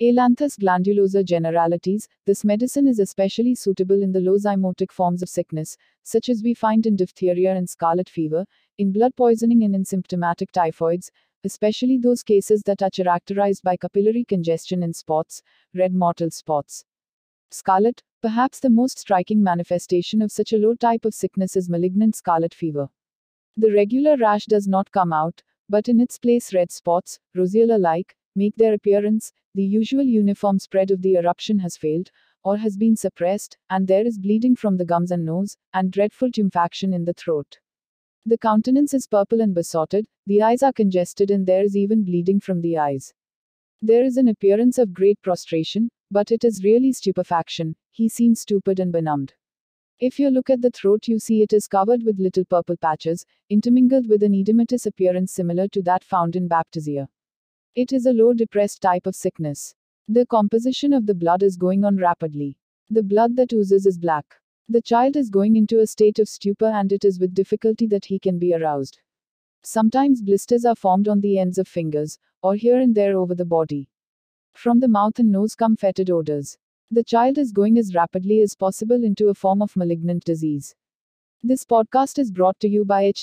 Ailanthus glandulosa generalities. This medicine is especially suitable in the low zymotic forms of sickness, such as we find in diphtheria and scarlet fever, in blood poisoning and in symptomatic typhoids, especially those cases that are characterized by capillary congestion in spots, red mottled spots. Scarlet, perhaps the most striking manifestation of such a low type of sickness is malignant scarlet fever. The regular rash does not come out, but in its place red spots, roseola-like, make their appearance. The usual uniform spread of the eruption has failed, or has been suppressed, and there is bleeding from the gums and nose, and dreadful tumefaction in the throat. The countenance is purple and besotted, the eyes are congested, and there is even bleeding from the eyes. There is an appearance of great prostration, but it is really stupefaction. He seems stupid and benumbed. If you look at the throat, you see it is covered with little purple patches, intermingled with an edematous appearance similar to that found in baptisia. It is a low depressed type of sickness. The composition of the blood is going on rapidly. The blood that oozes is black. The child is going into a state of stupor, and it is with difficulty that he can be aroused. Sometimes blisters are formed on the ends of fingers, or here and there over the body. From the mouth and nose come fetid odors. The child is going as rapidly as possible into a form of malignant disease. This podcast is brought to you by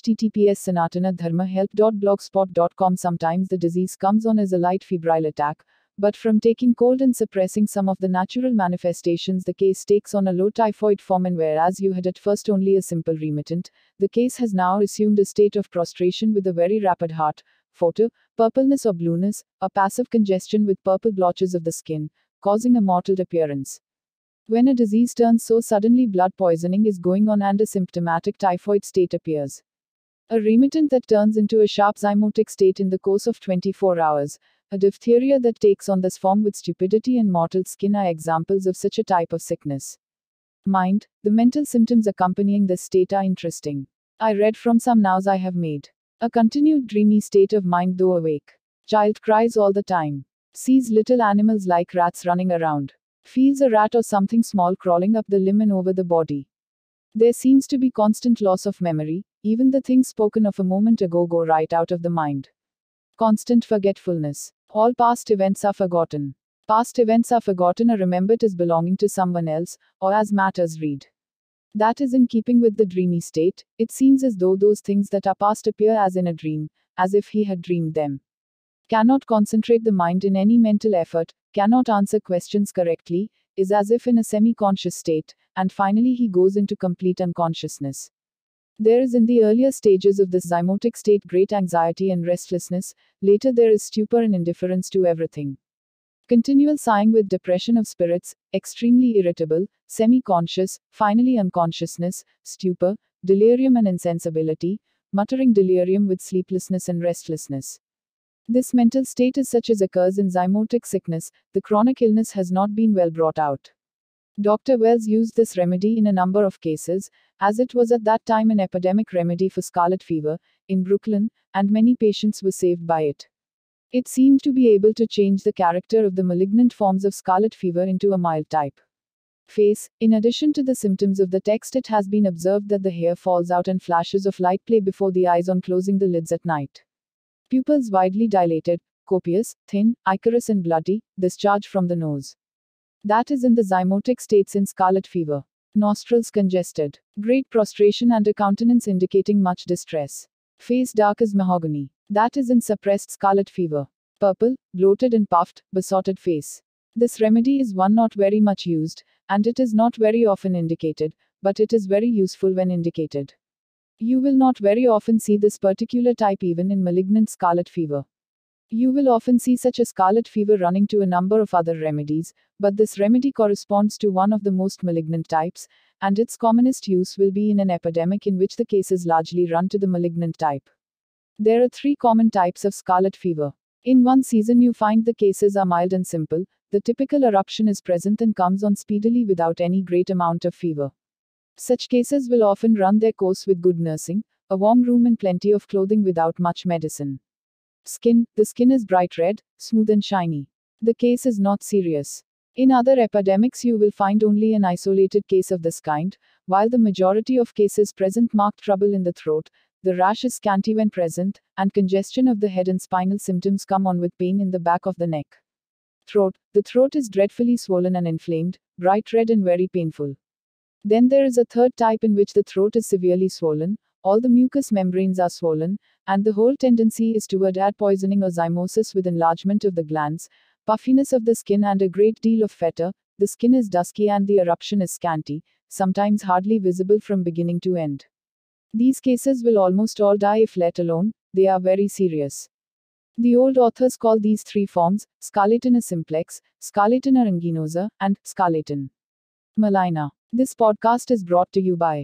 https://sanatanadharmahelp.blogspot.com. Sometimes the disease comes on as a light febrile attack, but from taking cold and suppressing some of the natural manifestations, the case takes on a low typhoid form, and whereas you had at first only a simple remittent, the case has now assumed a state of prostration with a very rapid heart, photo, purpleness or blueness, a passive congestion with purple blotches of the skin, causing a mottled appearance. When a disease turns so suddenly, blood poisoning is going on and a symptomatic typhoid state appears. A remittent that turns into a sharp zymotic state in the course of 24 hours, a diphtheria that takes on this form with stupidity and mottled skin are examples of such a type of sickness. Mind, the mental symptoms accompanying this state are interesting. I read from some nows I have made. A continued dreamy state of mind though awake. Child cries all the time. Sees little animals like rats running around. Feels a rat or something small crawling up the limb and over the body. There seems to be constant loss of memory, even the things spoken of a moment ago go right out of the mind. Constant forgetfulness. All past events are forgotten. Past events are forgotten or remembered as belonging to someone else, or as matters read. That is in keeping with the dreamy state. It seems as though those things that are past appear as in a dream, as if he had dreamed them. Cannot concentrate the mind in any mental effort, cannot answer questions correctly, is as if in a semi-conscious state, and finally he goes into complete unconsciousness. There is in the earlier stages of this zymotic state great anxiety and restlessness, later there is stupor and indifference to everything. Continual sighing with depression of spirits, extremely irritable, semi-conscious, finally unconsciousness, stupor, delirium and insensibility, muttering delirium with sleeplessness and restlessness. This mental state is such as occurs in zymotic sickness. The chronic illness has not been well brought out. Dr. Wells used this remedy in a number of cases, as it was at that time an epidemic remedy for scarlet fever, in Brooklyn, and many patients were saved by it. It seemed to be able to change the character of the malignant forms of scarlet fever into a mild type. Face. In addition to the symptoms of the text, it has been observed that the hair falls out and flashes of light play before the eyes on closing the lids at night. Pupils widely dilated, copious, thin, ichorous and bloody, discharge from the nose. That is in the zymotic states in scarlet fever. Nostrils congested. Great prostration and a countenance indicating much distress. Face dark as mahogany. That is in suppressed scarlet fever. Purple, bloated and puffed, besotted face. This remedy is one not very much used, and it is not very often indicated, but it is very useful when indicated. You will not very often see this particular type even in malignant scarlet fever. You will often see such a scarlet fever running to a number of other remedies, but this remedy corresponds to one of the most malignant types, and its commonest use will be in an epidemic in which the cases largely run to the malignant type. There are 3 common types of scarlet fever. In one season you find the cases are mild and simple, the typical eruption is present and comes on speedily without any great amount of fever. Such cases will often run their course with good nursing, a warm room and plenty of clothing without much medicine. Skin. The skin is bright red, smooth and shiny. The case is not serious. In other epidemics you will find only an isolated case of this kind, while the majority of cases present marked trouble in the throat, the rash is scanty when present, and congestion of the head and spinal symptoms come on with pain in the back of the neck. Throat. The throat is dreadfully swollen and inflamed, bright red and very painful. Then there is a third type in which the throat is severely swollen, all the mucous membranes are swollen, and the whole tendency is toward ad poisoning or zymosis with enlargement of the glands, puffiness of the skin and a great deal of fetor. The skin is dusky and the eruption is scanty, sometimes hardly visible from beginning to end. These cases will almost all die if let alone, they are very serious. The old authors call these three forms, scarlatina simplex, scarlatina aeruginosa, and scarlatina maligna. This podcast is brought to you by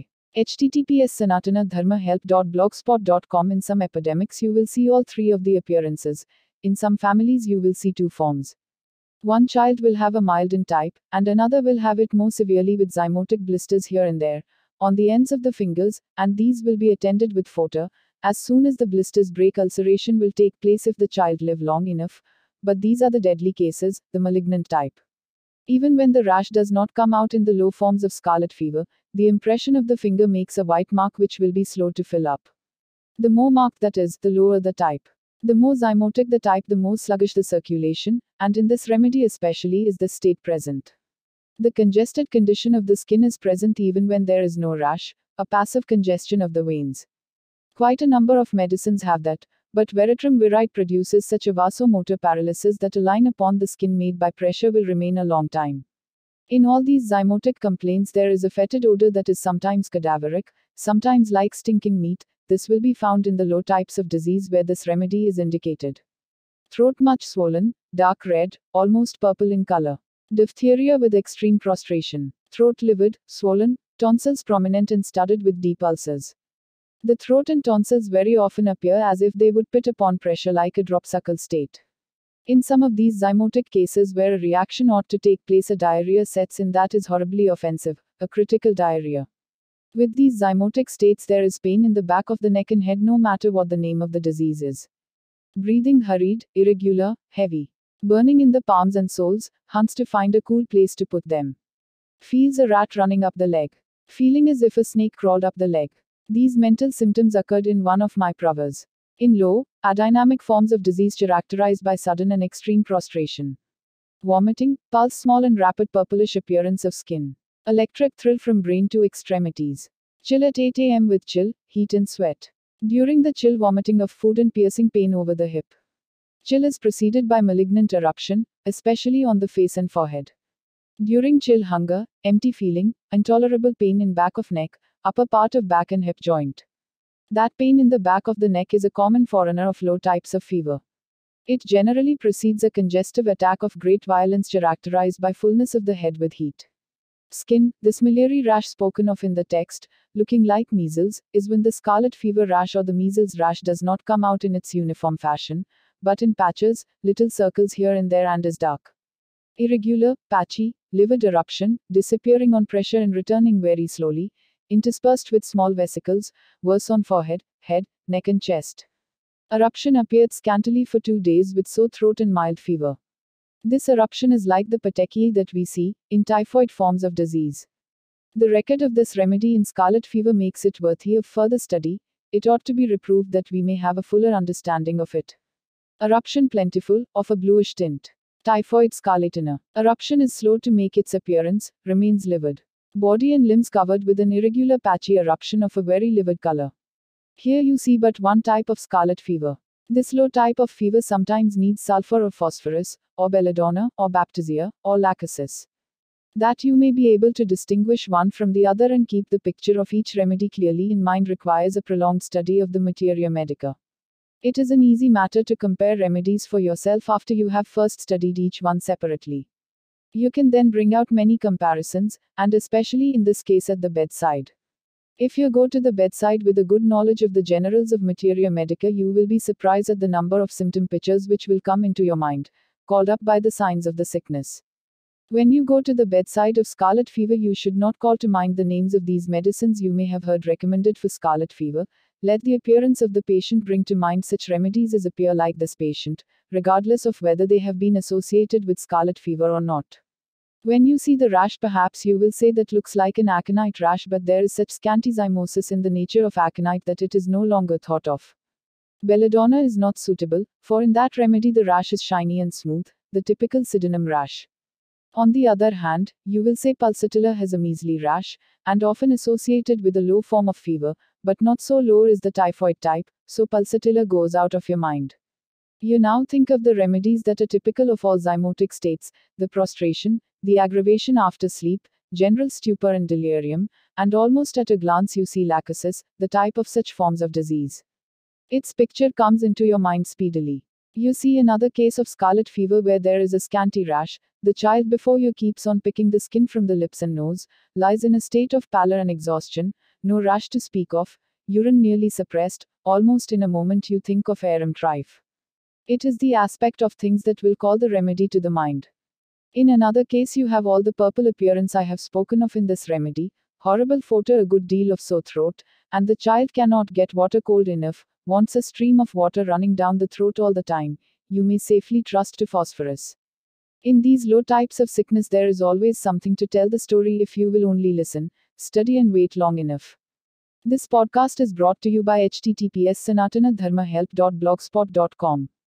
https://sanatanadharmahelp.blogspot.com. In some epidemics you will see all three of the appearances. In some families you will see two forms. One child will have a mild in type, and another will have it more severely with zymotic blisters here and there, on the ends of the fingers, and these will be attended with photo. As soon as the blisters break, ulceration will take place if the child live long enough, but these are the deadly cases, the malignant type. Even when the rash does not come out in the low forms of scarlet fever, the impression of the finger makes a white mark which will be slow to fill up. The more marked that is, the lower the type. The more zymotic the type, the more sluggish the circulation, and in this remedy especially is this state present. The congested condition of the skin is present even when there is no rash, a passive congestion of the veins. Quite a number of medicines have that, but veratrum viride produces such a vasomotor paralysis that a line upon the skin made by pressure will remain a long time. In all these zymotic complaints there is a fetid odor that is sometimes cadaveric, sometimes like stinking meat. This will be found in the low types of disease where this remedy is indicated. Throat much swollen, dark red, almost purple in color. Diphtheria with extreme prostration. Throat livid, swollen, tonsils prominent and studded with deep ulcers. The throat and tonsils very often appear as if they would pit upon pressure like a dropsicle state. In some of these zymotic cases where a reaction ought to take place, a diarrhea sets in that is horribly offensive, a critical diarrhea. With these zymotic states there is pain in the back of the neck and head no matter what the name of the disease is. Breathing hurried, irregular, heavy. Burning in the palms and soles, hunts to find a cool place to put them. Feels a rat running up the leg. Feeling as if a snake crawled up the leg. These mental symptoms occurred in one of my pravas. In low, adynamic forms of disease characterized by sudden and extreme prostration. Vomiting, pulse small and rapid purplish appearance of skin. Electric thrill from brain to extremities. Chill at 8 a.m. with chill, heat and sweat. During the chill, vomiting of food and piercing pain over the hip. Chill is preceded by malignant eruption, especially on the face and forehead. During chill, hunger, empty feeling, intolerable pain in back of neck, upper part of back and hip joint. That pain in the back of the neck is a common forerunner of low types of fever. It generally precedes a congestive attack of great violence characterized by fullness of the head with heat. Skin. This miliary rash spoken of in the text, looking like measles, is when the scarlet fever rash or the measles rash does not come out in its uniform fashion, but in patches, little circles here and there, and is dark. Irregular, patchy, livid eruption, disappearing on pressure and returning very slowly, interspersed with small vesicles, worse on forehead, head, neck and chest. Eruption appeared scantily for 2 days with sore throat and mild fever. This eruption is like the petechiae that we see in typhoid forms of disease. The record of this remedy in scarlet fever makes it worthy of further study. It ought to be reproved that we may have a fuller understanding of it. Eruption plentiful, of a bluish tint. Typhoid scarlatina. Eruption is slow to make its appearance, remains livid. Body and limbs covered with an irregular patchy eruption of a very livid color. Here you see but one type of scarlet fever. This low type of fever sometimes needs sulfur or phosphorus, or belladonna, or baptisia, or lachesis. That you may be able to distinguish one from the other and keep the picture of each remedy clearly in mind requires a prolonged study of the materia medica. It is an easy matter to compare remedies for yourself after you have first studied each one separately. You can then bring out many comparisons, and especially in this case at the bedside. If you go to the bedside with a good knowledge of the generals of materia medica, you will be surprised at the number of symptom pictures which will come into your mind, called up by the signs of the sickness. When you go to the bedside of scarlet fever, you should not call to mind the names of these medicines you may have heard recommended for scarlet fever. Let the appearance of the patient bring to mind such remedies as appear like this patient, regardless of whether they have been associated with scarlet fever or not. When you see the rash, perhaps you will say that looks like an aconite rash, but there is such scanty zymosis in the nature of aconite that it is no longer thought of. Belladonna is not suitable, for in that remedy the rash is shiny and smooth, the typical sydenham rash. On the other hand, you will say pulsatilla has a measly rash, and often associated with a low form of fever, but not so low is the typhoid type, so pulsatilla goes out of your mind. You now think of the remedies that are typical of all zymotic states: the prostration, the aggravation after sleep, general stupor and delirium, and almost at a glance you see lachosis, the type of such forms of disease. Its picture comes into your mind speedily. You see another case of scarlet fever where there is a scanty rash. The child before you keeps on picking the skin from the lips and nose, lies in a state of pallor and exhaustion, no rash to speak of, urine nearly suppressed, almost in a moment you think of arum trife. It is the aspect of things that will call the remedy to the mind. In another case you have all the purple appearance I have spoken of in this remedy, horrible photo, a good deal of sore throat, and the child cannot get water cold enough, wants a stream of water running down the throat all the time. You may safely trust to phosphorus. In these low types of sickness there is always something to tell the story if you will only listen, study and wait long enough. This podcast is brought to you by https://sanatanadharmahelp.blogspot.com.